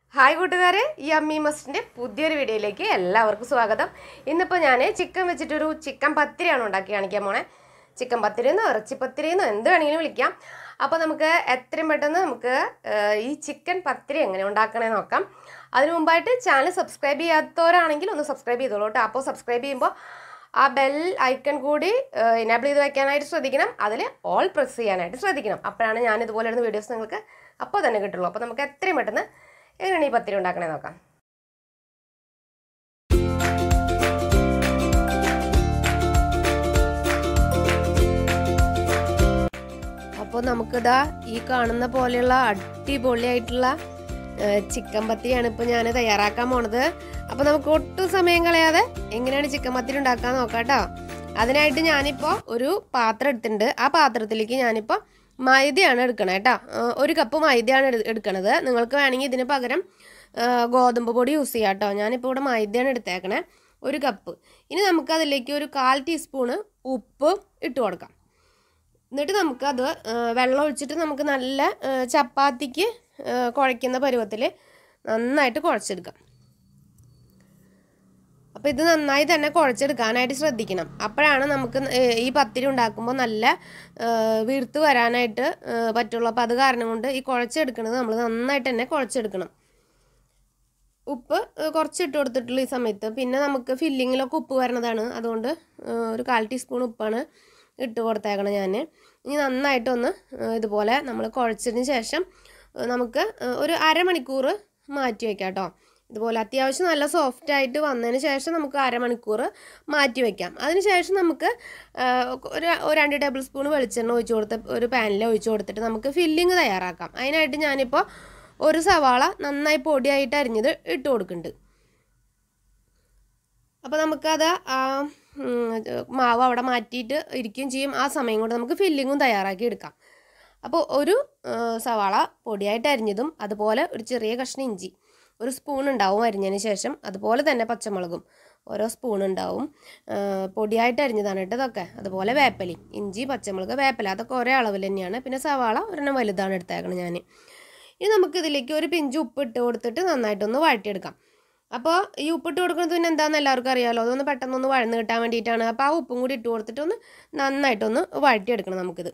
Hi കൂട്ടുകാരെ, ഈ അമ്മി മസ്റ്റിൻ്റെ പുതിയൊരു വീഡിയോയിലേക്ക് എല്ലാവർക്കും സ്വാഗതം. ഇന്നിപ്പോൾ ഞാൻ ചിക്കൻ വെച്ചിട്ടൊരു ചിക്കൻ പത്തിരിയാണ് ഉണ്ടാക്കി കാണിക്കാൻ പോണേ. ചിക്കൻ പത്തിരിയെന്നോ ഇറച്ചിപ്പത്തിരിയെന്നോ എന്ത് വേണമെങ്കിലും വിളിക്കാം. അപ്പോൾ നമുക്ക് എത്രയും പെട്ടെന്ന് നമുക്ക് ഈ ചിക്കൻ പത്തിരി എങ്ങനെ ഉണ്ടാക്കണേ നോക്കാം. അതിനു മുമ്പായിട്ട് ചാനൽ സബ്സ്ക്രൈബ് ചെയ്യാത്തവരാണെങ്കിൽ ഒന്ന് സബ്സ്ക്രൈബ് ചെയ്തോളൂ കേട്ടോ. അപ്പോൾ സബ്സ്ക്രൈബ് ചെയ്യുമ്പോൾ ആ ബെൽ ഐക്കൺ കൂടി എനേബിൾ ചെയ്ത് വയ്ക്കാനായിട്ട് ശ്രദ്ധിക്കണം. അതിൽ ഓൾ പ്രസ് ചെയ്യാനായിട്ട് ശ്രദ്ധിക്കണം. അപ്പോഴാണ് ഞാൻ ഇതുപോലെ ഇടുന്ന വീഡിയോസ് നിങ്ങൾക്ക് അപ്പോൾ തന്നെ കിട്ടുള്ളൂ. അപ്പോൾ നമുക്ക് എത്രയും പെട്ടെന്ന് എങ്ങനെയാണ് ഈ പത്തിരി ഉണ്ടാക്കണേ നോക്കാം. അപ്പോൾ നമുക്കിതാ ഈ കാണുന്ന പോലെയുള്ള അടിപൊളിയായിട്ടുള്ള ചിക്കൻ പത്തിരിയാണ് ഇപ്പോൾ ഞാൻ തയ്യാറാക്കാൻ പോണത്. അപ്പോൾ നമുക്ക് ഒട്ടും സമയം കളയാതെ എങ്ങനെയാണ് ചിക്കൻ പത്തിരി ഉണ്ടാക്കാൻ നോക്കാം കേട്ടോ. അതിനായിട്ട് ഞാനിപ്പോൾ ഒരു പാത്രം എടുത്തിട്ടുണ്ട്. ആ പാത്രത്തിലേക്ക് ഞാനിപ്പോൾ മൈദയാണ് എടുക്കണത് കേട്ടോ. 1 കപ്പ് മൈദയാണ് എടുക്കണത്. നിങ്ങൾക്ക് വേണമെങ്കിൽ ഇതിന് പകരം ഗോതമ്പ് പൊടി യൂസ് ചെയ്യാം കേട്ടോ. ഞാനിപ്പോൾ ഇവിടെ മൈദയാണ് എടുത്തേക്കണേ, 1 കപ്പ്. ഇനി നമുക്കതിലേക്ക് ഒരു 1/4 ടീസ്പൂണ് ഉപ്പ് ഇട്ട് കൊടുക്കാം. എന്നിട്ട് നമുക്കത് വെള്ളം ഒഴിച്ചിട്ട് നമുക്ക് നല്ല ചപ്പാത്തിക്ക് കുഴയ്ക്കുന്ന പരുവത്തിൽ നന്നായിട്ട് കുഴച്ചെടുക്കാം. അപ്പോൾ ഇത് നന്നായി തന്നെ കുഴച്ചെടുക്കാനായിട്ട് ശ്രദ്ധിക്കണം. അപ്പോഴാണ് നമുക്ക് ഈ പത്തിരി ഉണ്ടാക്കുമ്പോൾ നല്ല വീർത്ത് വരാനായിട്ട് പറ്റുള്ളൂ. അപ്പോൾ അത് കാരണം കൊണ്ട് ഈ കുഴച്ചെടുക്കുന്നത് നമ്മൾ നന്നായിട്ട് തന്നെ കുഴച്ചെടുക്കണം. ഉപ്പ് കുറച്ചിട്ട് കൊടുത്തിട്ടുള്ള ഈ സമയത്ത് പിന്നെ നമുക്ക് ഫില്ലിങ്ങിലൊക്കെ ഉപ്പ് വരണതാണ്. അതുകൊണ്ട് ഒരു 1/4 ടീസ്പൂൺ ഉപ്പാണ് ഇട്ട് കൊടുത്തേക്കണം ഞാൻ. ഇനി നന്നായിട്ടൊന്ന് ഇതുപോലെ നമ്മൾ കുഴച്ചതിന് ശേഷം നമുക്ക് ഒരു അരമണിക്കൂർ മാറ്റി വയ്ക്കാം കേട്ടോ. ഇതുപോലെ അത്യാവശ്യം നല്ല സോഫ്റ്റ് ആയിട്ട് വന്നതിന് ശേഷം നമുക്ക് അരമണിക്കൂർ മാറ്റി വയ്ക്കാം. അതിന് ശേഷം നമുക്ക് ഒരു 2 ടേബിൾ സ്പൂൺ വെളിച്ചെണ്ണ ഒഴിച്ച് കൊടുത്ത് ഒരു പാനിൽ ഒഴിച്ച് കൊടുത്തിട്ട് നമുക്ക് ഫില്ലിങ് തയ്യാറാക്കാം. അതിനായിട്ട് ഞാനിപ്പോൾ ഒരു സവാള നന്നായി പൊടിയായിട്ട് അരിഞ്ഞത് ഇട്ട് കൊടുക്കുന്നുണ്ട്. അപ്പോൾ നമുക്കത് മാവ് അവിടെ മാറ്റിയിട്ട് ഇരിക്കുകയും ചെയ്യും. ആ സമയം കൊണ്ട് നമുക്ക് ഫില്ലിങ്ങും തയ്യാറാക്കി എടുക്കാം. അപ്പോൾ ഒരു സവാള പൊടിയായിട്ട് അരിഞ്ഞതും അതുപോലെ ഒരു ചെറിയ കഷ്ണം ഇഞ്ചി 1 സ്പൂൺ ഉണ്ടാവും അരിഞ്ഞതിന് ശേഷം. അതുപോലെ തന്നെ പച്ചമുളകും ഓരോ സ്പൂൺ ഉണ്ടാവും. പൊടിയായിട്ട് അരിഞ്ഞതാണ് കേട്ടോ ഇതൊക്കെ. അതുപോലെ വേപ്പലി, ഇഞ്ചി, പച്ചമുളക്, വേപ്പല അതൊക്കെ ഒരേ അളവിൽ തന്നെയാണ്. പിന്നെ സവാള ഒരെണ്ണം വലുതാണ് എടുത്തേക്കണം ഞാൻ. ഇനി നമുക്കിതിലേക്ക് ഒരു പിഞ്ച് ഉപ്പ് ഇട്ട് കൊടുത്തിട്ട് നന്നായിട്ടൊന്ന് വഴറ്റിയെടുക്കാം. അപ്പോൾ ഈ ഉപ്പിട്ട് കൊടുക്കുന്നത് പിന്നെ എന്താണെന്ന് എല്ലാവർക്കും അറിയാമല്ലോ. അതൊന്ന് പെട്ടെന്നൊന്ന് വഴന്ന് കിട്ടാൻ വേണ്ടിയിട്ടാണ്. അപ്പോൾ ആ ഉപ്പും കൂടി ഇട്ട് കൊടുത്തിട്ട് ഒന്ന് നന്നായിട്ടൊന്ന് വഴറ്റിയെടുക്കണം നമുക്കിത്.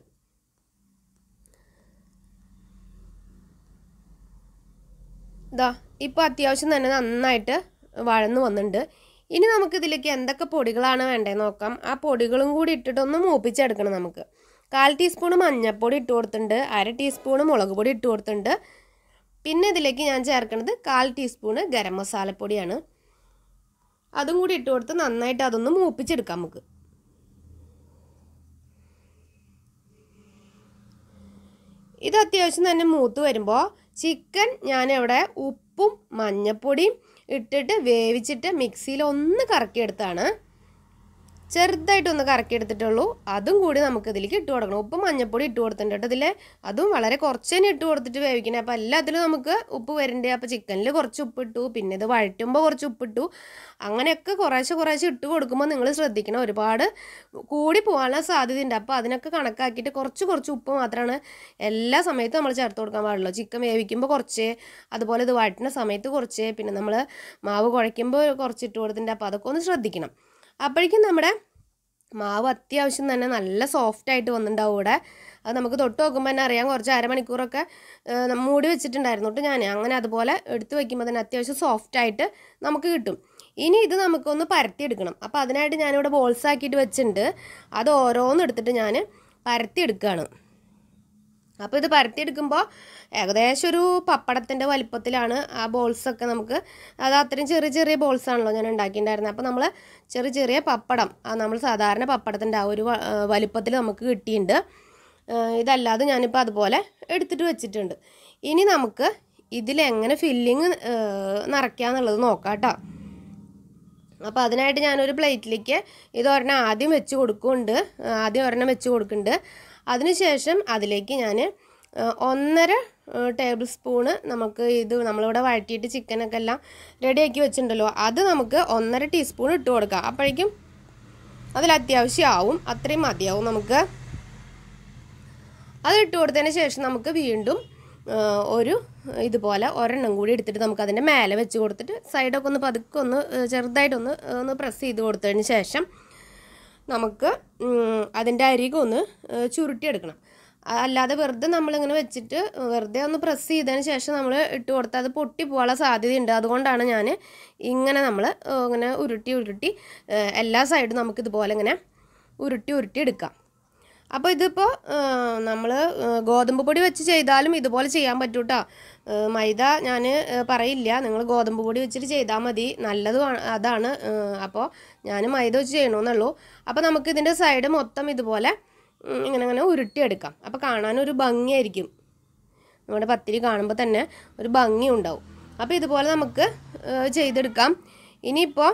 ഇതാ ഇപ്പോൾ അത്യാവശ്യം തന്നെ നന്നായിട്ട് വഴന്ന് വന്നിട്ടുണ്ട്. ഇനി നമുക്കിതിലേക്ക് എന്തൊക്കെ പൊടികളാണ് വേണ്ടത് നോക്കാം. ആ പൊടികളും കൂടി ഇട്ടിട്ടൊന്ന് മൂപ്പിച്ചെടുക്കണം നമുക്ക്. 1/4 ടീസ്പൂൺ മഞ്ഞൾപ്പൊടി ഇട്ട് കൊടുത്തിട്ടുണ്ട്, 1/2 ടീസ്പൂൺ മുളക് പൊടി ഇട്ട് കൊടുത്തിട്ടുണ്ട്. പിന്നെ ഇതിലേക്ക് ഞാൻ ചേർക്കുന്നത് 1/4 ടീസ്പൂൺ ഗരം മസാലപ്പൊടിയാണ്. അതും കൂടി ഇട്ട് കൊടുത്ത് നന്നായിട്ട് അതൊന്ന് മൂപ്പിച്ചെടുക്കാം നമുക്ക്. ഇത് അത്യാവശ്യം തന്നെ മൂത്ത് വരുമ്പോൾ ചിക്കൻ ഞാനിവിടെ ഉപ്പും മഞ്ഞൾപ്പൊടിയും ഇട്ടിട്ട് വേവിച്ചിട്ട് മിക്സിയിൽ ഒന്ന് കറക്കിയെടുത്താണ്. ചെറുതായിട്ടൊന്ന് കറക്കിയെടുത്തിട്ടുള്ളൂ. അതും കൂടി നമുക്കിതിലേക്ക് ഇട്ട് കൊടുക്കണം. ഉപ്പും മഞ്ഞൾപ്പൊടി ഇട്ട് കൊടുത്തിട്ടുണ്ട് കേട്ടോ ഇതിൽ. അതും വളരെ കുറച്ച് തന്നെ ഇട്ട് കൊടുത്തിട്ട് വേവിക്കണേ. അപ്പോൾ എല്ലാത്തിലും നമുക്ക് ഉപ്പ് വരണ്ടേ. അപ്പോൾ ചിക്കനിൽ കുറച്ച് ഉപ്പിട്ടു, പിന്നെ ഇത് വഴറ്റുമ്പോൾ കുറച്ച് ഉപ്പിട്ടു. അങ്ങനെയൊക്കെ കുറേശ്ശെ ഇട്ട് കൊടുക്കുമ്പോൾ നിങ്ങൾ ശ്രദ്ധിക്കണം. ഒരുപാട് കൂടി പോകാനുള്ള സാധ്യതയുണ്ട്. അപ്പോൾ അതിനൊക്കെ കണക്കാക്കിയിട്ട് കുറച്ച് ഉപ്പ് മാത്രമാണ് എല്ലാ സമയത്തും നമ്മൾ ചേർത്ത് കൊടുക്കാൻ പാടുള്ളൂ. ചിക്കൻ വേവിക്കുമ്പോൾ കുറച്ച്, അതുപോലെ ഇത് വഴറ്റുന്ന സമയത്ത് കുറച്ച്, പിന്നെ നമ്മൾ മാവ് കുഴയ്ക്കുമ്പോൾ കുറച്ചിട്ട് കൊടുത്തിട്ടുണ്ട്. അപ്പോൾ അതൊക്കെ ഒന്ന് ശ്രദ്ധിക്കണം. അപ്പോഴേക്കും നമ്മുടെ മാവ് അത്യാവശ്യം തന്നെ നല്ല സോഫ്റ്റായിട്ട് വന്നിട്ടുണ്ടാവും ഇവിടെ. അത് നമുക്ക് തൊട്ട് നോക്കുമ്പോൾ തന്നെ അറിയാം. കുറച്ച് അരമണിക്കൂറൊക്കെ മൂടി വെച്ചിട്ടുണ്ടായിരുന്നു കേട്ടോ ഞാൻ. അങ്ങനെ അതുപോലെ എടുത്ത് വയ്ക്കുമ്പോൾ തന്നെ അത്യാവശ്യം സോഫ്റ്റായിട്ട് നമുക്ക് കിട്ടും. ഇനി ഇത് നമുക്കൊന്ന് പരത്തിയെടുക്കണം. അപ്പോൾ അതിനായിട്ട് ഞാനിവിടെ ബോൾസ് ആക്കിയിട്ട് വെച്ചിട്ടുണ്ട്. അത് ഓരോന്നും എടുത്തിട്ട് ഞാൻ പരത്തിയെടുക്കുകയാണ്. അപ്പോൾ ഇത് പരത്തിയെടുക്കുമ്പോൾ ഏകദേശം ഒരു പപ്പടത്തിൻ്റെ വലിപ്പത്തിലാണ് ആ ബോൾസൊക്കെ നമുക്ക്. അത് അത്രയും ചെറിയ ബോൾസാണല്ലോ ഞാൻ ഉണ്ടാക്കിയിട്ടുണ്ടായിരുന്നത്. അപ്പോൾ നമ്മൾ ചെറിയ പപ്പടം, നമ്മൾ സാധാരണ പപ്പടത്തിൻ്റെ ആ ഒരു വലിപ്പത്തിൽ നമുക്ക് കിട്ടിയിട്ടുണ്ട്. ഇതല്ലാതെ ഞാനിപ്പോൾ അതുപോലെ എടുത്തിട്ട് വെച്ചിട്ടുണ്ട്. ഇനി നമുക്ക് ഇതിലെങ്ങനെ ഫില്ലിങ് നിറയ്ക്കാന്നുള്ളത് നോക്കാം കേട്ടോ. അപ്പോൾ അതിനായിട്ട് ഞാനൊരു പ്ലേറ്റിലേക്ക് ഇതൊരെണ്ണം ആദ്യം വെച്ച് കൊടുക്കുന്നുണ്ട്. അതിനുശേഷം അതിലേക്ക് ഞാൻ 1.5 ടേബിൾ സ്പൂണ് നമുക്ക് ഇത് നമ്മളിവിടെ വഴറ്റിയിട്ട് ചിക്കനൊക്കെ എല്ലാം റെഡിയാക്കി വെച്ചിട്ടുണ്ടല്ലോ, അത് നമുക്ക് 1.5 ടീസ്പൂൺ ഇട്ട് കൊടുക്കാം. അപ്പോഴേക്കും അതിൽ അത്യാവശ്യം ആവും, അത്രയും മതിയാവും നമുക്ക്. അതിട്ട് കൊടുത്തതിന് ശേഷം നമുക്ക് വീണ്ടും ഒരു ഇതുപോലെ ഒരെണ്ണം കൂടി എടുത്തിട്ട് നമുക്കതിൻ്റെ മേലെ വെച്ച് കൊടുത്തിട്ട് സൈഡൊക്കെ ഒന്ന് പതുക്കെ ഒന്ന് ചെറുതായിട്ടൊന്ന് പ്രസ് ചെയ്ത് കൊടുത്തതിന് ശേഷം നമുക്ക് അതിൻ്റെ അരികൊന്ന് ചുരുട്ടിയെടുക്കണം. അല്ലാതെ വെറുതെ നമ്മളിങ്ങനെ വെച്ചിട്ട് വെറുതെ ഒന്ന് പ്രസ് ചെയ്തതിന് ശേഷം നമ്മൾ ഇട്ട് കൊടുത്താൽ അത് പൊട്ടിപ്പോകാനുള്ള സാധ്യതയുണ്ട്. അതുകൊണ്ടാണ് ഞാൻ ഇങ്ങനെ നമ്മൾ ഇങ്ങനെ ഉരുട്ടി എല്ലാ സൈഡും നമുക്കിതുപോലെ ഇങ്ങനെ ഉരുട്ടി എടുക്കാം. അപ്പോൾ ഇതിപ്പോൾ നമ്മൾ ഗോതമ്പ് പൊടി വെച്ച് ചെയ്താലും ഇതുപോലെ ചെയ്യാൻ പറ്റും കേട്ടോ. മൈദ ഞാൻ പറയില്ല, നിങ്ങൾ ഗോതമ്പ് പൊടി വെച്ചിട്ട് ചെയ്താൽ മതി, നല്ലത് അതാണ്. അപ്പോൾ ഞാൻ മൈദ വെച്ച് ചെയ്യണമെന്നുള്ളൂ. അപ്പോൾ നമുക്കിതിൻ്റെ സൈഡ് മൊത്തം ഇതുപോലെ ഇങ്ങനെ ഉരുട്ടിയെടുക്കാം. അപ്പോൾ കാണാനൊരു ഭംഗിയായിരിക്കും, നമ്മുടെ പത്തിരി കാണുമ്പോൾ തന്നെ ഒരു ഭംഗി ഉണ്ടാവും. അപ്പോൾ ഇതുപോലെ നമുക്ക് ചെയ്തെടുക്കാം. ഇനിയിപ്പോൾ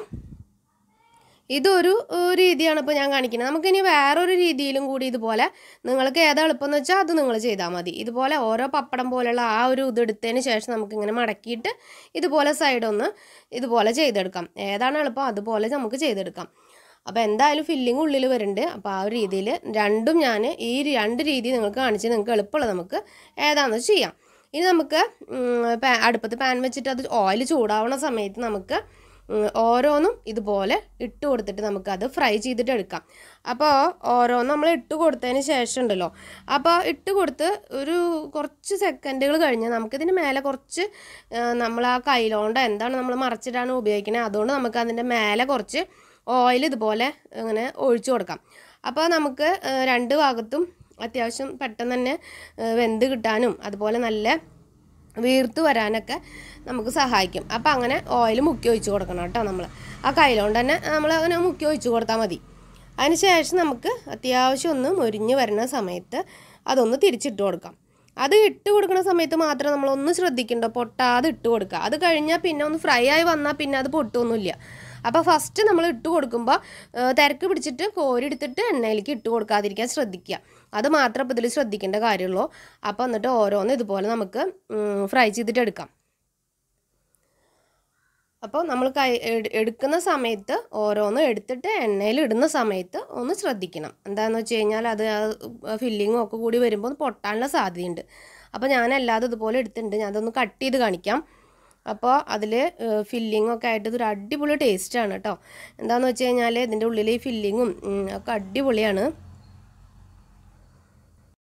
ഇതൊരു രീതിയാണ് ഇപ്പോൾ ഞാൻ കാണിക്കുന്നത്. നമുക്കിനി വേറൊരു രീതിയിലും കൂടി ഇതുപോലെ നിങ്ങൾക്ക് ഏതാ എളുപ്പമെന്ന് വെച്ചാൽ അത് നിങ്ങൾ ചെയ്താൽ മതി. ഇതുപോലെ ഓരോ പപ്പടം പോലെയുള്ള ആ ഒരു ഇതെടുത്തതിന് ശേഷം നമുക്കിങ്ങനെ മടക്കിയിട്ട് ഇതുപോലെ സൈഡൊന്ന് ഇതുപോലെ ചെയ്തെടുക്കാം. ഏതാണ് എളുപ്പം അതുപോലെ നമുക്ക് ചെയ്തെടുക്കാം. അപ്പോൾ എന്തായാലും ഫില്ലിങ് ഉള്ളിൽ വരുന്നുണ്ട്. അപ്പോൾ ആ ഒരു രീതിയിൽ രണ്ടും ഞാൻ ഈ രണ്ട് രീതി നിങ്ങൾക്ക് കാണിച്ച് നിങ്ങൾക്ക് എളുപ്പമുള്ളത് നമുക്ക് ഏതാണെന്ന് ചെയ്യാം. ഇനി നമുക്ക് അടുപ്പത്ത് പാൻ വെച്ചിട്ട് അത് ഓയിൽ ചൂടാവുന്ന സമയത്ത് നമുക്ക് ഓരോന്നും ഇതുപോലെ ഇട്ട് കൊടുത്തിട്ട് നമുക്കത് ഫ്രൈ ചെയ്തിട്ട് എടുക്കാം. അപ്പോൾ ഓരോന്നും നമ്മൾ ഇട്ട് കൊടുത്തതിന് ശേഷം ഉണ്ടല്ലോ, അപ്പോൾ ഇട്ട് കൊടുത്ത് ഒരു കുറച്ച് സെക്കൻഡുകൾ കഴിഞ്ഞ് നമുക്കിതിന് മേലെ കുറച്ച് നമ്മൾ ആ കൈലോണ്ട് എന്താണ് നമ്മൾ മറച്ചിട്ടാണ് ഉപയോഗിക്കുന്നത്, അതുകൊണ്ട് നമുക്ക് അതിൻ്റെ മേലെ കുറച്ച് ഓയിൽ ഇതുപോലെ ഇങ്ങനെ ഒഴിച്ചു കൊടുക്കാം. അപ്പോൾ നമുക്ക് രണ്ട് ഭാഗത്തും അത്യാവശ്യം പെട്ടെന്ന് തന്നെ വെന്ത് കിട്ടാനും അതുപോലെ നല്ല വീർത്ത് വരാനൊക്കെ നമുക്ക് സഹായിക്കും. അപ്പോൾ അങ്ങനെ ഓയിൽ മുക്കി ഒഴിച്ച് കൊടുക്കണം കേട്ടോ. നമ്മൾ ആ കൈലോണ്ട് തന്നെ നമ്മൾ അങ്ങനെ മുക്കി ഒഴിച്ച് കൊടുത്താൽ മതി. അതിന് ശേഷം നമുക്ക് അത്യാവശ്യം ഒന്ന് മൊരിഞ്ഞ് വരുന്ന സമയത്ത് അതൊന്ന് തിരിച്ചിട്ട് കൊടുക്കാം. അത് ഇട്ട് കൊടുക്കുന്ന സമയത്ത് മാത്രം നമ്മളൊന്ന് ശ്രദ്ധിക്കണ്ട, പൊട്ടാതെ ഇട്ട് കൊടുക്കുക. അത് കഴിഞ്ഞാൽ പിന്നെ ഒന്ന് ഫ്രൈ ആയി വന്നാൽ പിന്നെ അത് പൊട്ടൊന്നുമില്ല. അപ്പോൾ ഫസ്റ്റ് നമ്മൾ ഇട്ട് കൊടുക്കുമ്പോൾ തിരക്ക് പിടിച്ചിട്ട് കോരിയെടുത്തിട്ട് എണ്ണയിലേക്ക് ഇട്ട് കൊടുക്കാതിരിക്കാൻ ശ്രദ്ധിക്കുക. അത് മാത്രം ഇപ്പോൾ ഇതിൽ ശ്രദ്ധിക്കേണ്ട കാര്യമുള്ളൂ. അപ്പോൾ എന്നിട്ട് ഓരോന്ന് ഇതുപോലെ നമുക്ക് ഫ്രൈ ചെയ്തിട്ട് എടുക്കാം. അപ്പോൾ നമ്മൾ എടുക്കുന്ന സമയത്ത് ഓരോന്ന് എടുത്തിട്ട് എണ്ണയിൽ ഇടുന്ന സമയത്ത് ഒന്ന് ശ്രദ്ധിക്കണം. എന്താണെന്ന് വെച്ച് കഴിഞ്ഞാൽ അത് ഫില്ലിങ്ങും ഒക്കെ കൂടി വരുമ്പോൾ പൊട്ടാനുള്ള സാധ്യതയുണ്ട്. അപ്പോൾ ഞാനല്ലാതെ ഇതുപോലെ എടുത്തിട്ടുണ്ട്, ഞാനതൊന്ന് കട്ട് ചെയ്ത് കാണിക്കാം. അപ്പോൾ അതിൽ ഫില്ലിങ്ങൊക്കെ ആയിട്ട് ഇതൊരു അടിപൊളി ടേസ്റ്റാണ് കേട്ടോ. എന്താണെന്ന് വെച്ച് കഴിഞ്ഞാൽ ഇതിൻ്റെ ഉള്ളിൽ ഈ ഫില്ലിങ്ങും ഒക്കെ അടിപൊളിയാണ്.